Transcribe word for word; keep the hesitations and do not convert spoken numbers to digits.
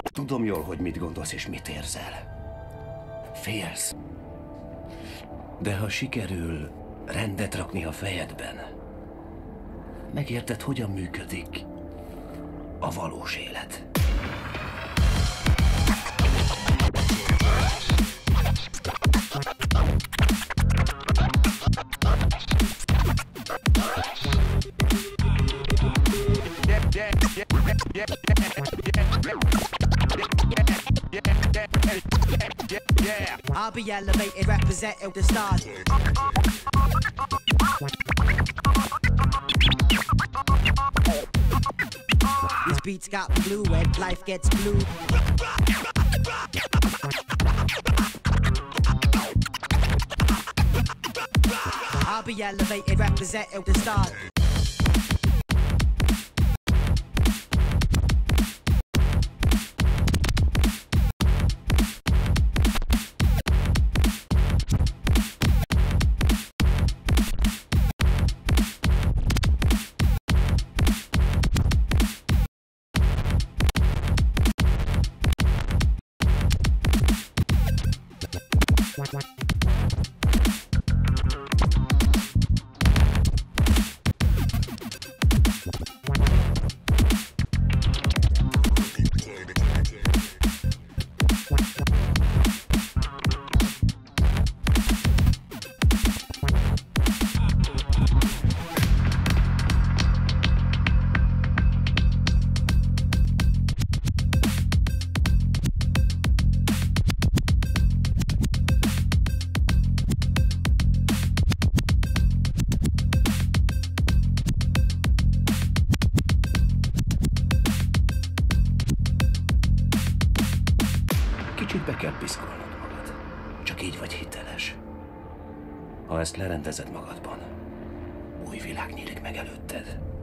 Tudom jól, hogy mit gondolsz és mit érzel. Félsz. De ha sikerül rendet rakni a fejedben, megérted, hogyan működik a valós élet. I'll be elevated, representing the stars. These beats got me blue when life gets blue. I'll be elevated, representing the stars. Kicsit be kell piszkolnod magad. Csak így vagy hiteles. Ha ezt lerendezed magadban, új világ nyílik meg előtted.